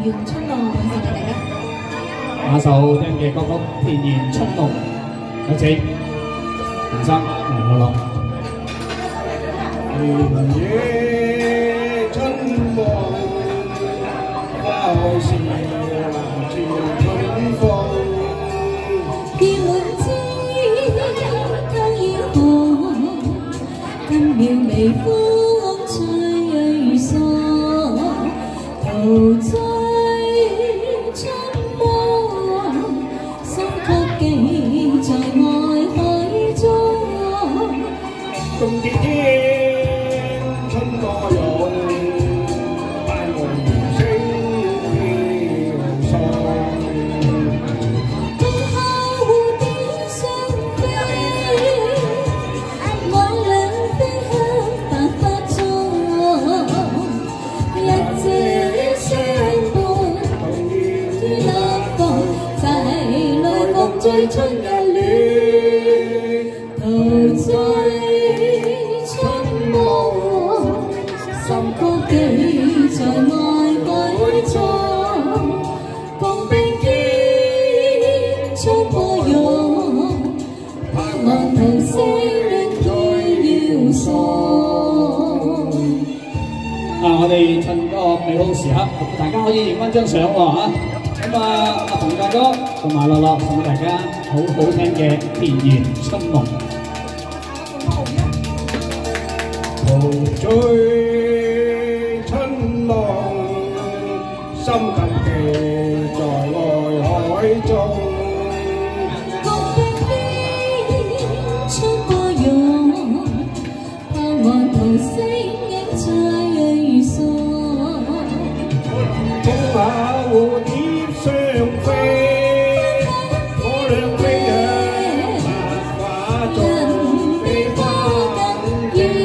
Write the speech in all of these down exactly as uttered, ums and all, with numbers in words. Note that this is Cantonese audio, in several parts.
園春夢》送俾大家。 下首聽嘅歌曲《田園春夢》，有請陳生嚟樂樂。 田野春夢，花開時難處春風。 結滿枝更要紅，更妙微風吹送，陶醉春夢，心曲記在愛海中。 共結天春歌詠，伴我餘聲飄送。 冬後蝴蝶雙飛，我倆飛向白髮中，一夕相伴，於那方齊來共醉春日戀，陶醉。心曲記在愛海中，共並肩衝波湧，岸途聲要送。 啊！我哋趁個美好時刻，大家可以影翻張相喎嚇。咁啊，阿馮大哥同埋樂樂送俾大家好好聽嘅《田園春夢》。 陶醉春浪，心更記在愛海中。 共並肩衝波湧，盼岸途聲影吹送。 風下蝴蝶雙飛，我倆飛向白花中，比花更遠。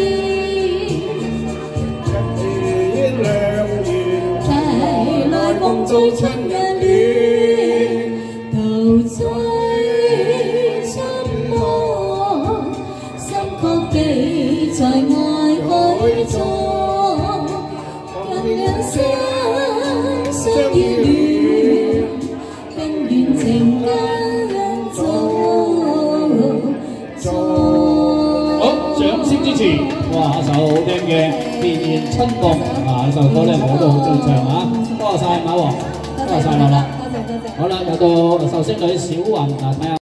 一兩年， 齊來共醉春日戀，陶醉春夢，心曲記在愛海中，人兩心相依戀，更願情間做做。 好，掌聲支持！哇，一首好聽嘅《田園春夢》啊！呢首歌咧我都好中意唱啊！多謝晒馬王，多謝晒樂樂。 多謝多謝。 好啦，又到壽星女小雲啊，睇下。